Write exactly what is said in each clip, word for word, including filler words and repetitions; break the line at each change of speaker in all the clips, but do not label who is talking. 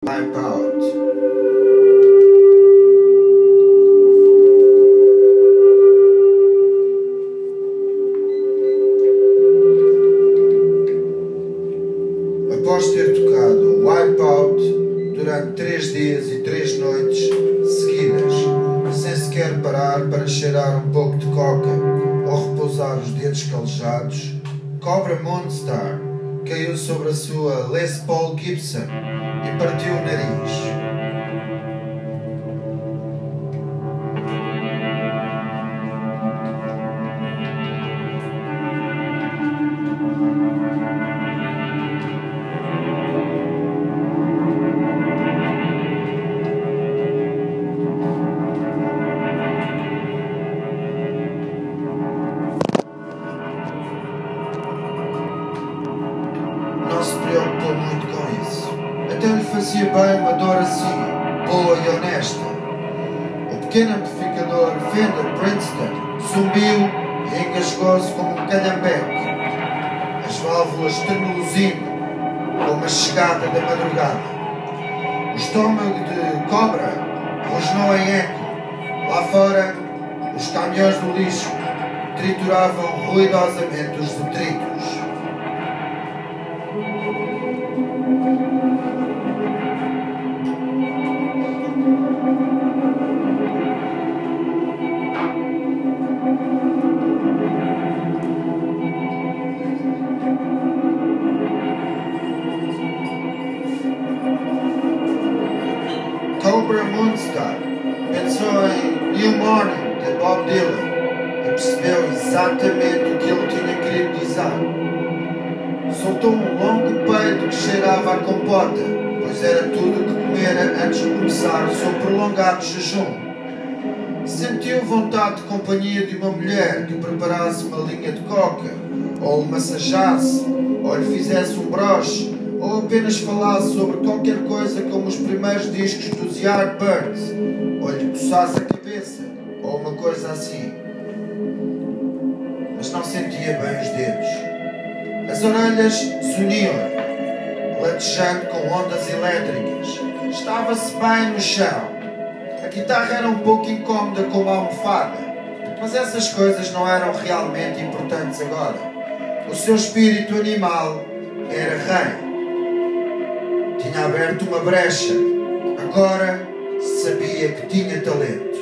Wipeout. Após ter tocado Wipeout durante três dias e três noites seguidas, sem sequer parar para cheirar um pouco de coca ou repousar os dedos calejados, Cobra Moonstar caiu sobre a sua Les Paul Gibson e partiu o nariz. Não se preocupou muito com isso. Até lhe fazia bem uma dor assim, boa e honesta. O pequeno amplificador Fender Princeton zumbiu e engasgou-se como um calhambeque, as válvulas tremeluzindo como uma chegada da madrugada. O estômago de Cobra rosnou em eco. Lá fora, os caminhões do lixo trituravam ruidosamente os detritos. Cobra Moonstar pensou em New Morning de Bob Dylan e percebeu exatamente o que ele tinha querido dizer. Soltou um longo peido que cheirava a compota, pois era tudo o que comera antes de começar o seu prolongado jejum. Sentiu vontade de companhia de uma mulher que preparasse uma linha de coca, ou o massajasse, ou lhe fizesse um broche, ou apenas falasse sobre qualquer coisa como os primeiros discos dos Yardbirds, ou lhe coçasse a cabeça, ou uma coisa assim. Mas não sentia bem os dedos. As orelhas soniam-lhe, latejando com ondas elétricas. Estava-se bem no chão. A guitarra era um pouco incómoda como a almofada, mas essas coisas não eram realmente importantes agora. O seu espírito animal era rei. Tinha aberto uma brecha. Agora sabia que tinha talento.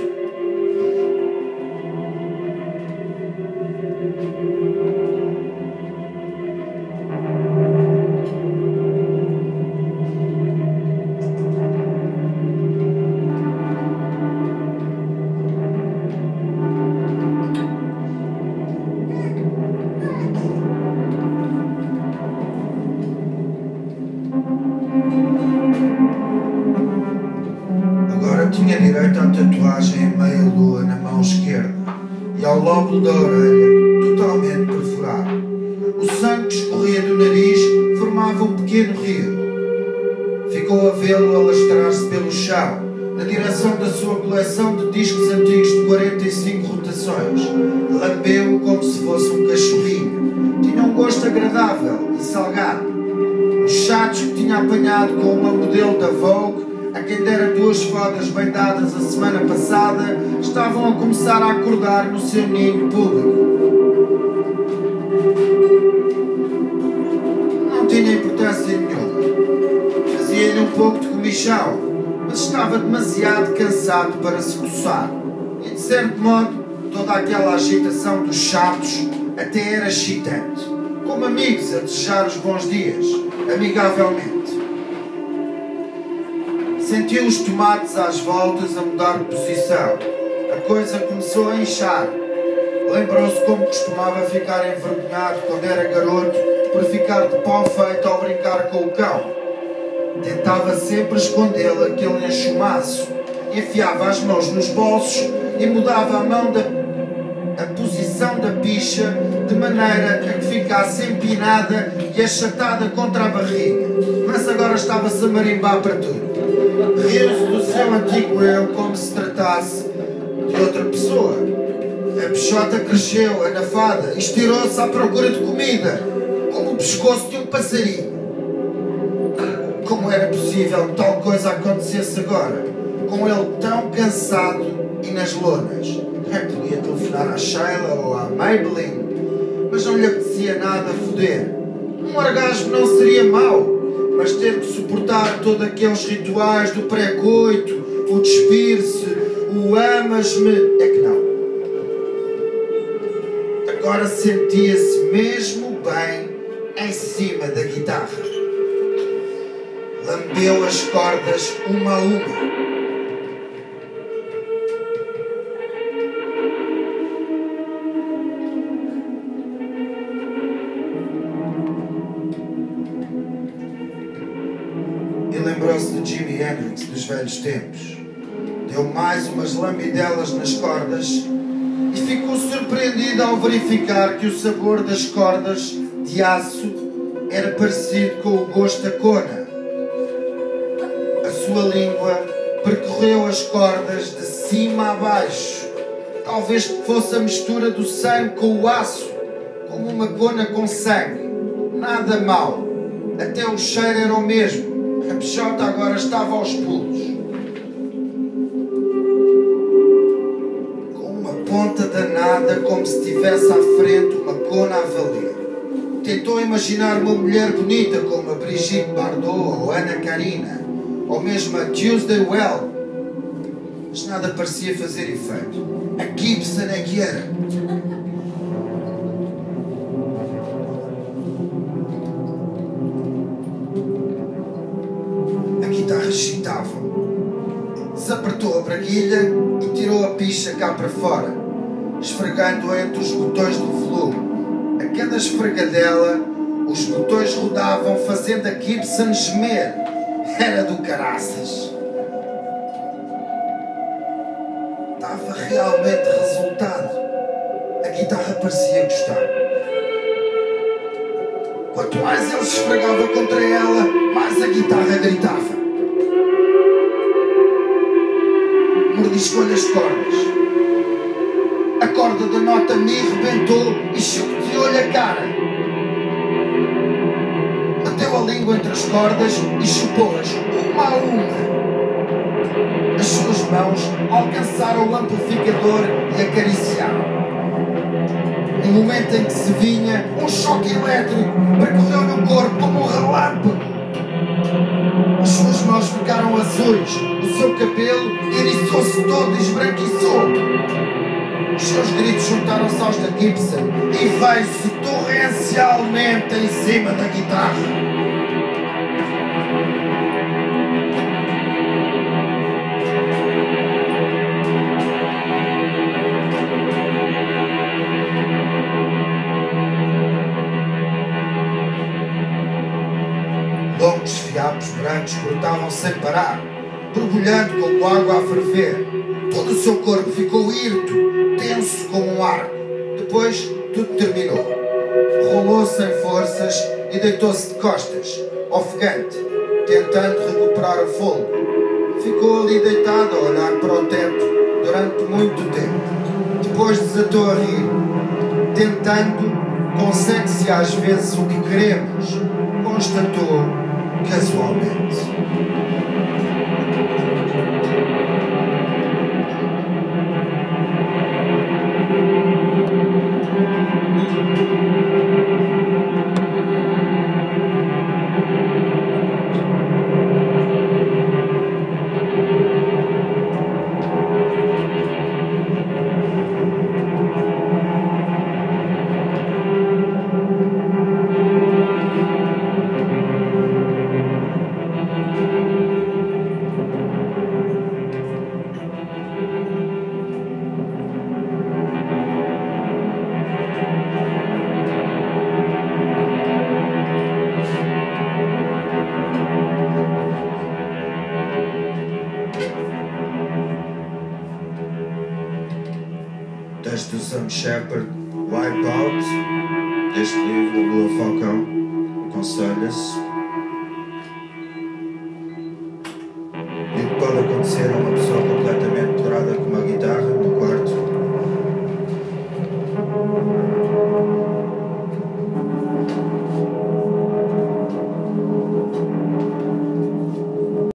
Tinha direito à tatuagem em meia lua na mão esquerda e ao lóbulo da orelha totalmente perfurado. O sangue que escorria do nariz formava um pequeno rio. Ficou a vê-lo alastrar-se pelo chão, na direção da sua coleção de discos antigos de quarenta e cinco rotações. Lambeu-o como se fosse um cachorrinho. Tinha um gosto agradável e salgado. Os chatos que tinha apanhado com uma modelo da Vogue, a quem dera duas fodas bem dadas a semana passada, estavam a começar a acordar no seu ninho público. Não tinha importância nenhuma. Fazia-lhe um pouco de comichão, mas estava demasiado cansado para se coçar. E de certo modo, toda aquela agitação dos chatos até era excitante. Como amigos a desejar os bons dias, amigavelmente. Sentiu os tomates às voltas a mudar de posição. A coisa começou a inchar. Lembrou-se como costumava ficar envergonhado quando era garoto por ficar de pau feito ao brincar com o cão. Tentava sempre escondê-lo aquele enxumaço. Enfiava as mãos nos bolsos e mudava a mão da a posição da picha de maneira a que ficasse empinada e achatada contra a barriga. Mas agora estava-se a marimbar para tudo. Riu-se do seu antigo eu como se tratasse de outra pessoa. A peixota cresceu, anafada, e estirou-se à procura de comida, como o pescoço de um passarinho. Como era possível que tal coisa acontecesse agora? Com ele tão cansado e nas lonas. É que podia telefonar à Sheila ou à Maybelline, mas não lhe apetecia nada foder. Um orgasmo não seria mau, mas ter que suportar todos aqueles rituais do pré-coito, o despir-se, o amas-me, é que não. Agora sentia-se mesmo bem em cima da guitarra. Lambeu as cordas uma a uma. E lembrou-se de Jimi Hendrix dos velhos tempos. Deu mais umas lambidelas nas cordas e ficou surpreendido ao verificar que o sabor das cordas de aço era parecido com o gosto da cona. A sua língua percorreu as cordas de cima a baixo. Talvez fosse a mistura do sangue com o aço, como uma cona com sangue. Nada mal. Até o cheiro era o mesmo. A peixota agora estava aos pulos. Com uma ponta danada, como se tivesse à frente uma cona a valer. Tentou imaginar uma mulher bonita como a Brigitte Bardot ou Ana Karina, ou mesmo a Tuesday Well, mas nada parecia fazer efeito. A Gibson é que era. A guitarra agitava. Desapertou a braguilha e tirou a picha cá para fora, esfregando-a entre os botões do volume. A cada esfregadela, os botões rodavam, fazendo a Gibson gemer. Era do caraças. Dava realmente resultado. A guitarra parecia gostar. Quanto mais ele se esfregava contra ela, mais a guitarra gritava. Mordiscou-lhe as cordas. A corda da nota Mi rebentou e chupeteou-lhe a cara. Meteu a língua entre as cordas e chupou-as uma a uma. As suas mãos alcançaram o amplificador e acariciaram. No momento em que se vinha, um choque elétrico percorreu-lhe o corpo como um relâmpago. As suas mãos ficaram azuis, o seu cabelo eriçou-se todo e esbranquiçou. Os seus gritos juntaram-se aos da Gibson e veio-se torrencialmente em cima da guitarra. Longos fiapos brancos brotavam sem parar, borbulhando como água a ferver. Todo o seu corpo ficou hirto, tenso como um arco. Depois, tudo terminou. Rolou sem forças e deitou-se de costas, ofegante, tentando recuperar o fôlego. Ficou ali deitado a olhar para o teto durante muito tempo. Depois desatou a rir. Tentando, consegue-se às vezes o que queremos, constatou casualmente. Texto do Sam Shepard, Wipeout, deste livro, Lua Falcão, aconselha-se. E o que pode acontecer a uma pessoa